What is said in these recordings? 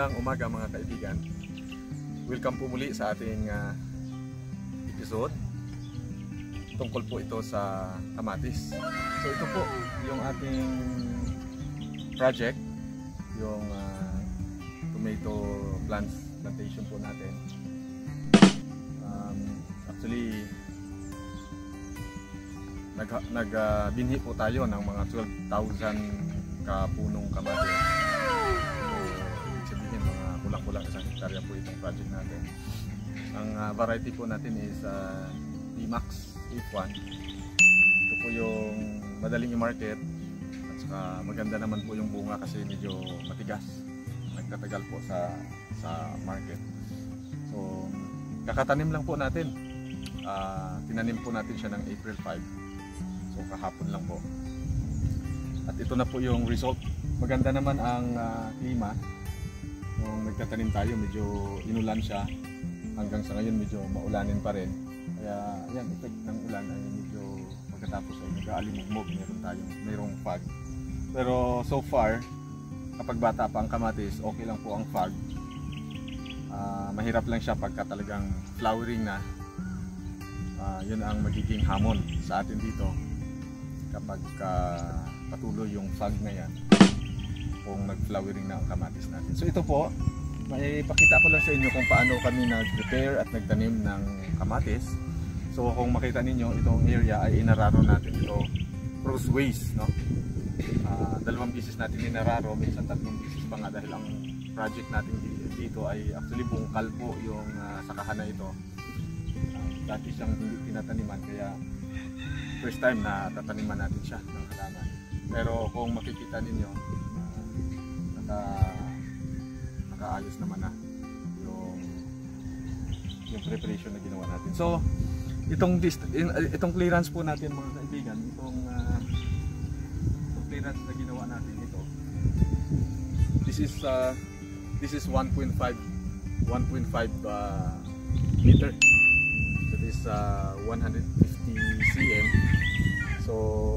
Magandang umaga mga kaibigan. Welcome po muli sa ating episode. Tungkol po ito sa kamatis. So ito po yung ating project, yung tomato plantation po natin. Actually, nagbinhi po tayo ng mga 12,000 kapunong kamatis. Kulang-kulang isang hektarya po itong project natin. Ang variety po natin is D-Max 81. Ito po yung madaling i-market at saka maganda naman po yung bunga kasi medyo matigas. Nagtatagal po sa market. So kakatanim lang po natin. Tinanim po natin siya ng April 5. So kahapon lang po. At ito na po yung result. Maganda naman ang klima. Nung nagtatanim tayo, medyo inulan siya. Hanggang sa ngayon, medyo maulanin pa rin. Kaya yan, effect ng ulan ay medyo pagkatapos ay nag-aalimugmog. Mayroong fog. Pero so far, kapag bata pa ang kamatis, okay lang po ang fog. Mahirap lang siya pagka talagang flowering na. Yun ang magiging hamon sa atin dito. Kapag patuloy yung fog na yan. Kung nag-flowering na ang kamatis natin. So ito po, maipakita ko lang sa inyo kung paano kami nag-prepare at nagtanim ng kamatis. So kung makita ninyo, itong area ay inararo natin ito crossways, no? Dalawang bisis natin inararo, minsan tatlong bisis pa nga dahil ang project natin dito ay actually bungkal po yung sakahan na ito. Dati siyang hindi tinataniman kaya first time na tataniman natin siya ng halaman. Pero kung makikita ninyo, nakaayos naman na yung preparation na ginawa natin. So itong clearance po natin mga kaibigan, itong clearance na ginawa natin ito, this is 1.5 meter. That is 150 cm. So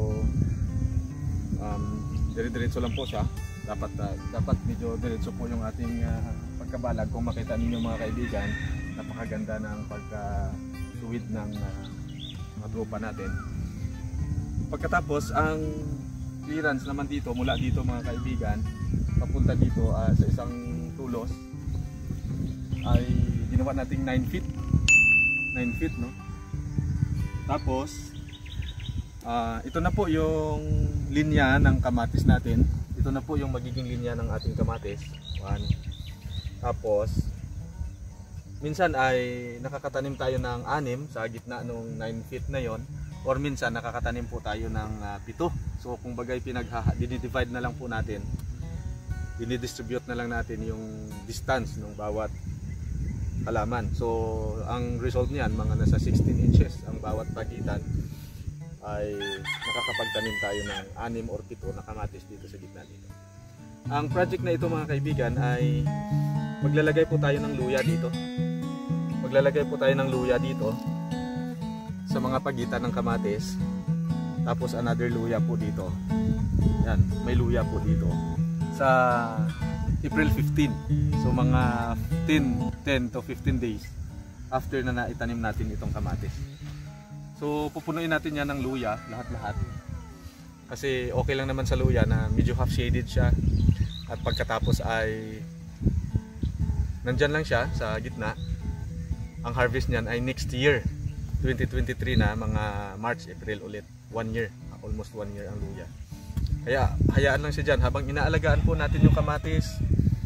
dire-diretso lang po siya. Dapat medyo diretso po yung ating pagkabalag. Kung makita ninyo mga kaibigan, napakaganda ng pagkatuwid ng mga tropa natin. Pagkatapos, ang clearance naman dito, mula dito mga kaibigan, papunta dito sa isang tulos, ay ginawa nating 9 feet. 9 feet, no? Tapos, ito na po yung linya ng kamatis natin. Ito na po yung magiging linya ng ating kamatis. 1. Tapos minsan ay nakakatanim tayo ng 6 sa gitna ng 9 feet na yon, or minsan nakakatanim po tayo ng 7. So kung bagay dinidivide na lang po natin, dinidistribute na lang natin yung distance ng bawat halaman. So ang result niyan, mga nasa 16 inches ang bawat pagitan, ay nakakapagtanim tayo ng 6 or 7 na kamatis dito sa gitna dito. Ang project na ito mga kaibigan ay maglalagay po tayo ng luya dito. Maglalagay po tayo ng luya dito sa mga pagitan ng kamatis. Tapos another luya po dito. Yan, may luya po dito sa April 15. So mga 10 to 15 days after na naitanim natin itong kamatis. So pupunuin natin yan ng luya, lahat-lahat. Kasi okay lang naman sa luya na medyo half shaded siya. At pagkatapos ay nandyan lang siya sa gitna. Ang harvest niyan ay next year, 2023 na, mga March, April ulit. 1 year, almost 1 year ang luya. Kaya hayaan lang siya dyan. Habang inaalagaan po natin yung kamatis,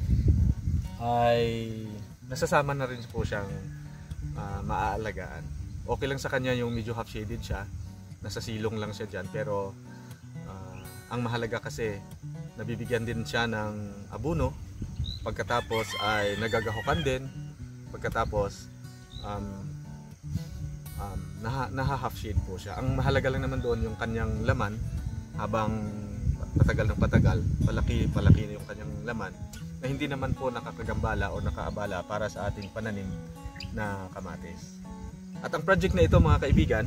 ay nasasama na rin po siyang maaalagaan. Okay lang sa kanya yung medyo half shaded siya, nasa silong lang siya dyan, pero ang mahalaga kasi nabibigyan din siya ng abono, pagkatapos ay nagagahukan din, pagkatapos naha-half shade po siya. Ang mahalaga lang naman doon yung kanyang laman, habang patagal ng patagal, palaki na yung kanyang laman, na hindi naman po nakakagambala o nakaabala para sa ating pananim na kamatis. At ang project na ito mga kaibigan,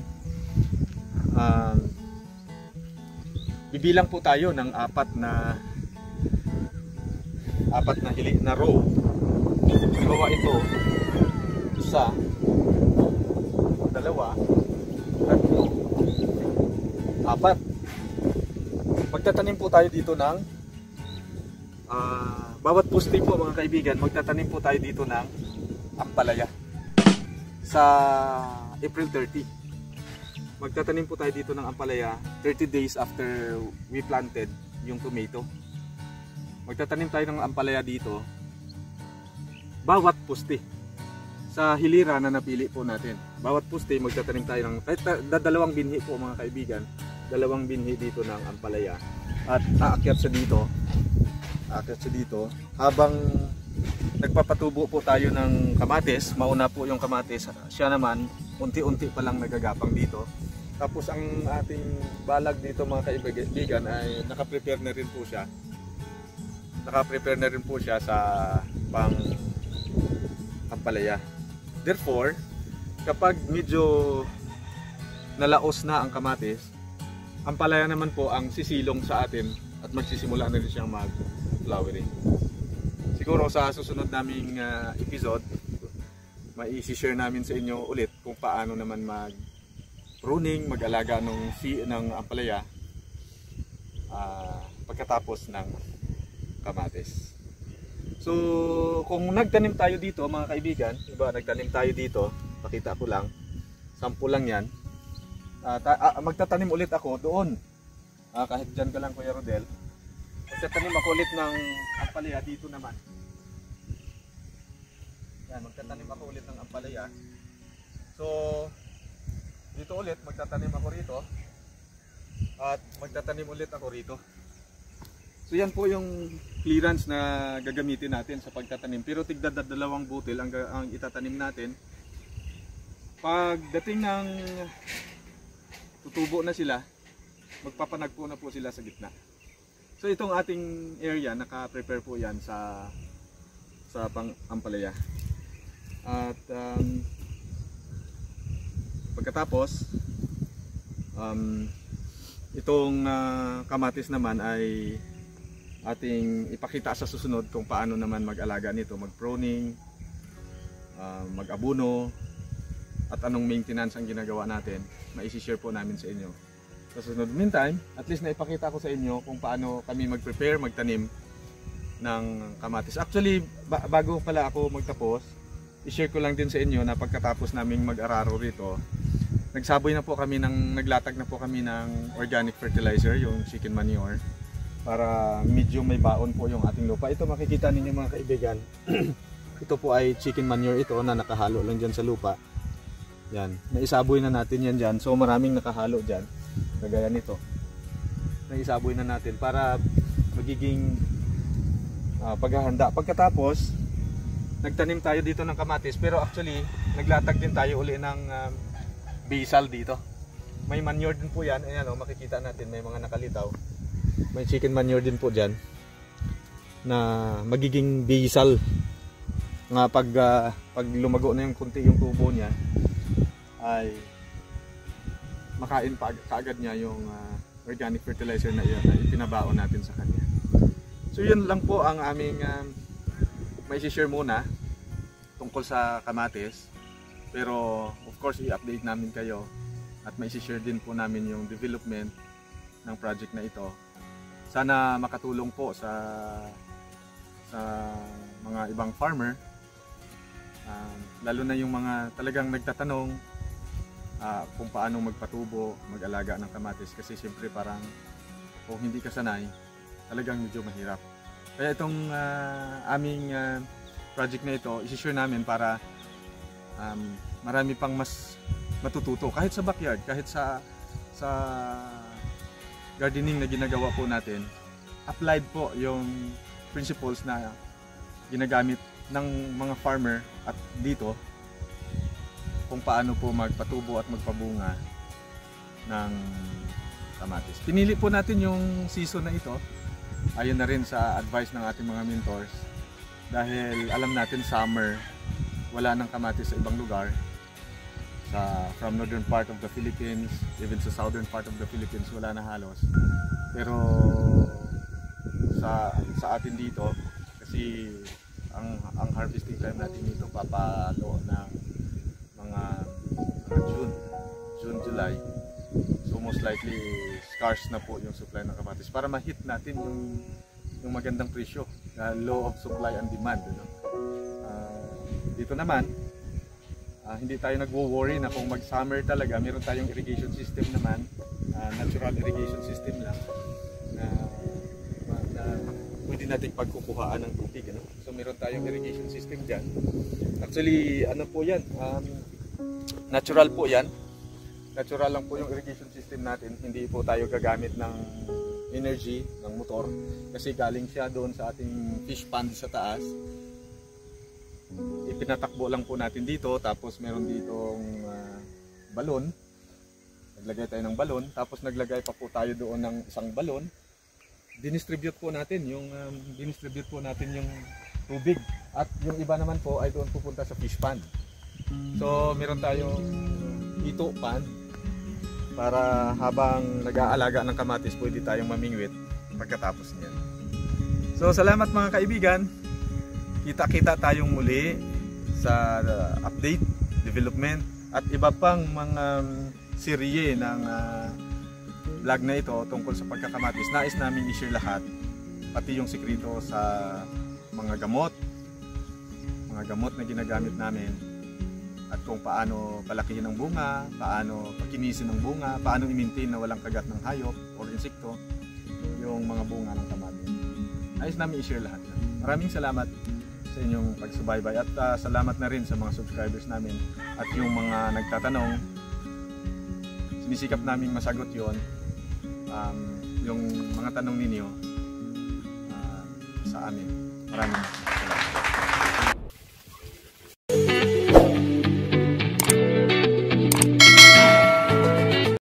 bibilang po tayo ng apat na row Halimbawa ito, isa, dalawa, tatlo, apat. Magtatanim po tayo dito ng bawat poste po mga kaibigan, magtatanim po tayo dito ng ampalaya sa April 30. Magtatanim po tayo dito ng ampalaya 30 days after we planted yung tomato. Magtatanim tayo ng ampalaya dito bawat poste sa hilira na napili po natin. Bawat poste magtatanim tayo ng kahit dalawang binhi po mga kaibigan, dalawang binhi dito ng ampalaya at aakyat sa dito. Habang nagpapatubo po tayo ng kamatis, mauna po yung kamatis, siya naman unti-unti pa lang nagagapang dito. Tapos ang ating balag dito mga kaibigan ay naka-prepare na rin po siya. Naka-prepare na rin po siya sa pang ampalaya. Therefore, kapag medyo nalaos na ang kamatis, ampalaya naman po ang sisilong sa atin at magsisimula na rin siyang mag-flowering. Siguro sa susunod naming episode, mai-share namin sa inyo ulit kung paano naman mag-pruning, mag-alaga ng ampalaya pagkatapos ng kamatis. So, kung nagtanim tayo dito mga kaibigan, diba, nagtanim tayo dito, pakita ko lang, sample lang yan. Magtatanim ulit ako doon. Kahit dyan ka lang Kuya Rodel. Magtatanim ako ulit ng ampalaya dito naman. Yan, magtatanim ako ulit ng ampalaya. So, dito ulit, magtatanim ako rito. At magtatanim ulit ako rito. So yan po yung clearance na gagamitin natin sa pagtatanim. Pero tigda dalawang butil ang itatanim natin. Pagdating ng tutubo na sila, magpapanagpo na po sila sa gitna. So itong ating area, naka-prepare po yan sa pang-ampalaya. At pagkatapos, itong kamatis naman ay ating ipakita sa susunod kung paano naman mag-alaga nito, mag-pruning, mag-abuno, at anong maintenance ang ginagawa natin. Ma-share po namin sa inyo sa susunod. Meantime, at least naipakita ko sa inyo kung paano kami mag-prepare, magtanim ng kamatis. Actually, bago pala ako magtapos, i-share ko lang din sa inyo na pagkatapos naming mag-araro rito, naglatag na po kami ng organic fertilizer, yung chicken manure, para medyo may baon po yung ating lupa. Ito makikita ninyo mga kaibigan, ito po ay chicken manure ito na nakahalo lang dyan sa lupa. Yan, naisaboy na natin yan dyan, so maraming nakahalo dyan, kagaya nito. Naisaboy na natin para magiging paghahanda. Pagkatapos, nagtanim tayo dito ng kamatis, pero actually, naglatag din tayo uli ng basil dito. May manure din po yan, ayan o, makikita natin may mga nakalitaw. May chicken manure din po dyan na magiging basil nga pag lumago na yung kunti yung tubo niya ay makain pa kaagad niya yung organic fertilizer na ipinabaon natin sa kanya. So yun lang po ang aming may share muna tungkol sa kamatis, pero of course i-update namin kayo at may share din po namin yung development ng project na ito. Sana makatulong po sa mga ibang farmer, lalo na yung mga talagang nagtatanong kung paano magpatubo, mag-alaga ng kamatis, kasi siyempre parang kung hindi ka sanay, talagang medyo mahirap. Kaya itong aming project na ito, isi-share namin para marami pang mas matututo kahit sa backyard, kahit sa gardening na ginagawa po natin. Applied po yung principles na ginagamit ng mga farmer at dito kung paano po magpatubo at magpabunga ng kamatis. Pinili po natin yung season na ito ayon na rin sa advice ng ating mga mentors, dahil alam natin summer wala nang kamatis sa ibang lugar, from northern part of the Philippines, even sa southern part of the Philippines wala na halos. Pero sa atin dito, kasi ang harvesting time natin dito papalo ng mga June, July. So most likely scarce na po yung supply ng kamatis para ma-hit natin yung magandang presyo, law of supply and demand, no? Dito naman hindi tayo nagwo-worry na kung mag-summer talaga, meron tayong irrigation system naman, natural irrigation system lang na pwede natin pagkukuhaan ng tubig, ano? So meron tayong irrigation system dyan. Actually ano po yan, natural po yan. Natural lang po yung irrigation system natin. Hindi po tayo gagamit ng energy ng motor kasi galing siya doon sa ating fish pond sa taas. Ipinatakbo lang po natin dito, tapos meron ditong balon. Naglagay tayo ng balon, tapos naglagay pa po tayo doon ng isang balon. Dinistribute po natin yung tubig, at yung iba naman po ay doon pupunta sa fish pond. So meron tayong ito pond para habang nag-aalaga ng kamatis pwede tayong mamingwit pagkatapos niyan. So salamat mga kaibigan, kita-kita tayong muli sa update, development at iba pang mga serye ng vlog na ito tungkol sa pagkakamatis. Nais namin i-share lahat, pati yung sikreto sa mga gamot na ginagamit namin, at kung paano palakihin ang bunga, paano pakinisin ang bunga, paano i-maintain na walang kagat ng hayop or insekto yung mga bunga ng kamatis. Nais namin i-share lahat. Maraming salamat sa inyong pagsubaybay, at salamat na rin sa mga subscribers namin at yung mga nagtatanong. Sinisikap namin masagot yon, yung mga tanong ninyo sa amin. Maraming